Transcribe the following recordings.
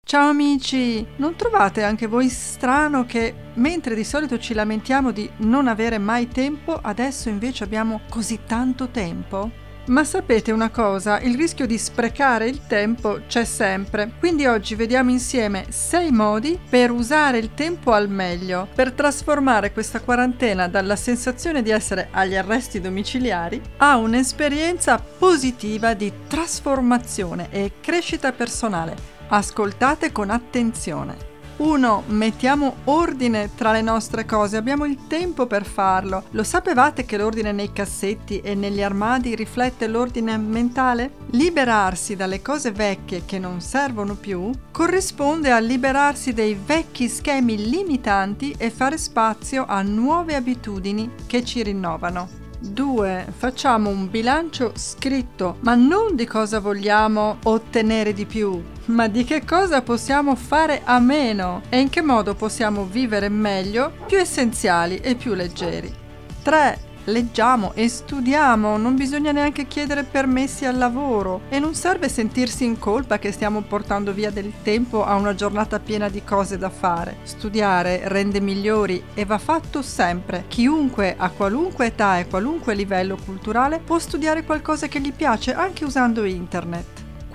Ciao amici! Non trovate anche voi strano che mentre di solito ci lamentiamo di non avere mai tempo, adesso invece abbiamo così tanto tempo? Ma sapete una cosa? Il rischio di sprecare il tempo c'è sempre. Quindi oggi vediamo insieme 6 modi per usare il tempo al meglio, per trasformare questa quarantena dalla sensazione di essere agli arresti domiciliari a un'esperienza positiva di trasformazione e crescita personale. Ascoltate con attenzione. 1. Mettiamo ordine tra le nostre cose, abbiamo il tempo per farlo. Lo sapevate che l'ordine nei cassetti e negli armadi riflette l'ordine mentale? Liberarsi dalle cose vecchie che non servono più corrisponde a liberarsi dei vecchi schemi limitanti e fare spazio a nuove abitudini che ci rinnovano. 2. Facciamo un bilancio scritto, ma non di cosa vogliamo ottenere di più, ma di che cosa possiamo fare a meno e in che modo possiamo vivere meglio, più essenziali e più leggeri. 3. Leggiamo e studiamo, non bisogna neanche chiedere permessi al lavoro e non serve sentirsi in colpa che stiamo portando via del tempo a una giornata piena di cose da fare. Studiare rende migliori e va fatto sempre. Chiunque a qualunque età e qualunque livello culturale può studiare qualcosa che gli piace anche usando internet.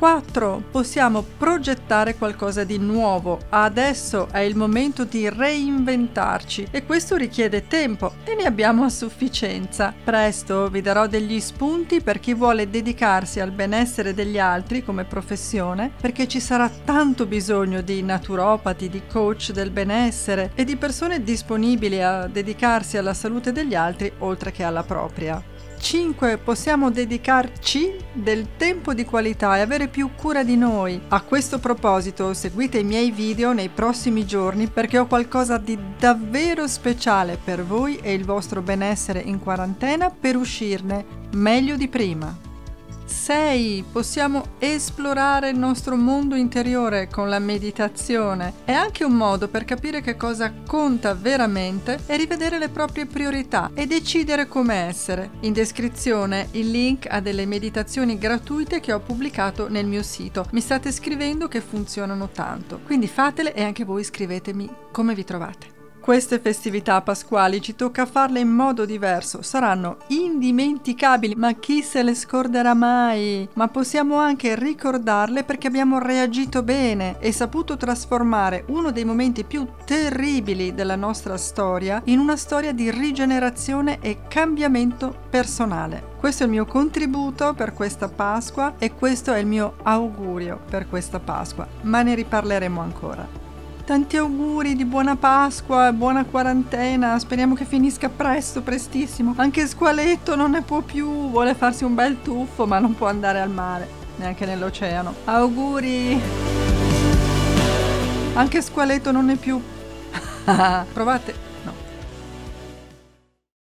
4. Possiamo progettare qualcosa di nuovo. Adesso è il momento di reinventarci e questo richiede tempo e ne abbiamo a sufficienza. Presto vi darò degli spunti per chi vuole dedicarsi al benessere degli altri come professione, perché ci sarà tanto bisogno di naturopati, di coach del benessere e di persone disponibili a dedicarsi alla salute degli altri oltre che alla propria. 5. Possiamo dedicarci del tempo di qualità e avere più cura di noi. A questo proposito, seguite i miei video nei prossimi giorni perché ho qualcosa di davvero speciale per voi e il vostro benessere in quarantena per uscirne meglio di prima. 6. Possiamo esplorare il nostro mondo interiore con la meditazione. È anche un modo per capire che cosa conta veramente e rivedere le proprie priorità e decidere come essere. In descrizione il link a delle meditazioni gratuite che ho pubblicato nel mio sito. Mi state scrivendo che funzionano tanto, quindi fatele e anche voi scrivetemi come vi trovate. Queste festività pasquali ci tocca farle in modo diverso, saranno indimenticabili, ma chi se le scorderà mai? Ma possiamo anche ricordarle perché abbiamo reagito bene e saputo trasformare uno dei momenti più terribili della nostra storia in una storia di rigenerazione e cambiamento personale. Questo è il mio contributo per questa Pasqua e questo è il mio augurio per questa Pasqua, ma ne riparleremo ancora. Tanti auguri di buona Pasqua, buona quarantena, speriamo che finisca presto, prestissimo. Anche Squaletto non ne può più, vuole farsi un bel tuffo ma non può andare al mare, neanche nell'oceano. Auguri! Anche Squaletto non ne più. Provate.